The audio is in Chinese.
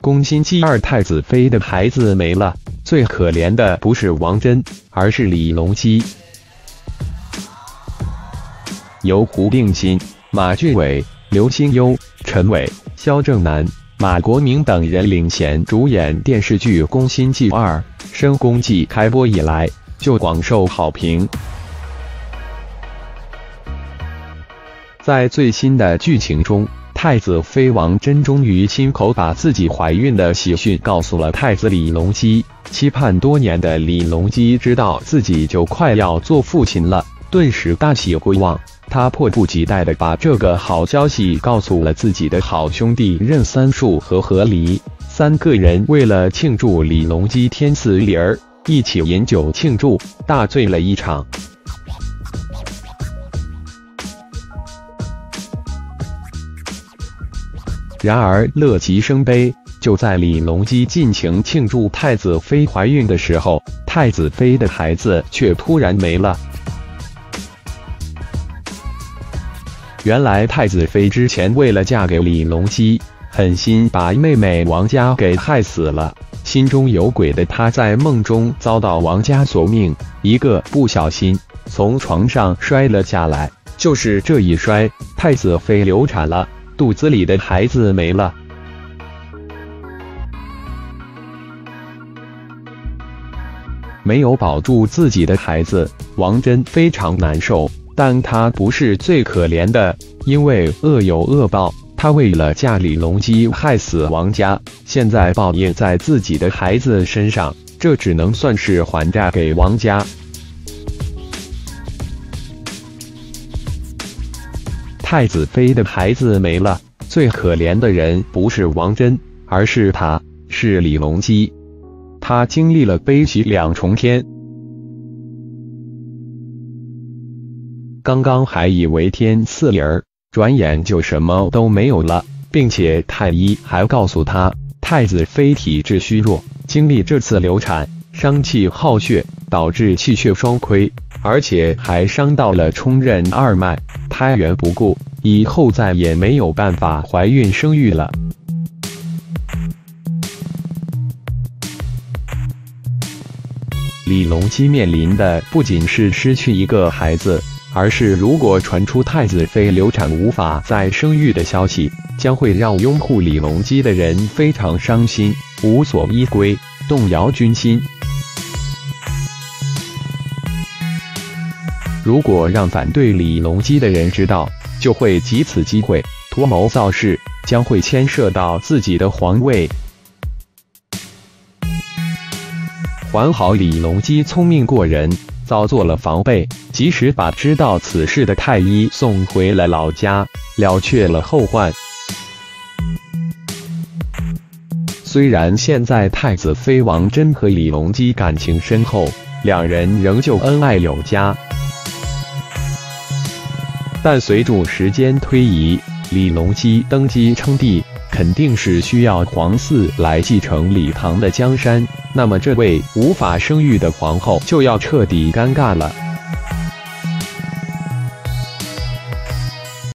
宫心计二太子妃的孩子没了，最可怜的不是王真，而是李隆基。由胡定欣、马俊伟、刘心悠、陈伟、萧正楠、马国明等人领衔主演电视剧《宫心计二》，深宫记开播以来就广受好评。在最新的剧情中，太子妃王真终于亲口把自己怀孕的喜讯告诉了太子李隆基。期盼多年的李隆基知道自己就快要做父亲了，顿时大喜过望。他迫不及待地把这个好消息告诉了自己的好兄弟任三树和何离。三个人为了庆祝李隆基天赐女儿，一起饮酒庆祝，大醉了一场。然而乐极生悲，就在李隆基尽情庆祝太子妃怀孕的时候，太子妃的孩子却突然没了。原来太子妃之前为了嫁给李隆基，狠心把妹妹王佳给害死了。心中有鬼的她在梦中遭到王佳索命，一个不小心从床上摔了下来。就是这一摔，太子妃流产了，肚子里的孩子没了。没有保住自己的孩子，王真非常难受。但她不是最可怜的，因为恶有恶报，她为了嫁李隆基害死王佳，现在报应在自己的孩子身上，这只能算是还债给王佳。太子妃的孩子没了，最可怜的人不是王真，而是他，是李隆基。他经历了悲喜两重天。刚刚还以为天赐女儿，转眼就什么都没有了，并且太医还告诉他，太子妃体质虚弱，经历这次流产，伤气耗血，导致气血双亏，而且还伤到了冲任二脉，胎源不顾，以后再也没有办法怀孕生育了。李隆基面临的不仅是失去一个孩子，而是如果传出太子妃流产无法再生育的消息，将会让拥护李隆基的人非常伤心，无所依归，动摇军心。如果让反对李隆基的人知道，就会藉此机会图谋造势，将会牵涉到自己的皇位。还好李隆基聪明过人，早做了防备，及时把知道此事的太医送回了老家，了却了后患。虽然现在太子妃王真和李隆基感情深厚，两人仍旧恩爱有加，但随着时间推移，李隆基登基称帝，肯定是需要皇嗣来继承李唐的江山，那么这位无法生育的皇后就要彻底尴尬了。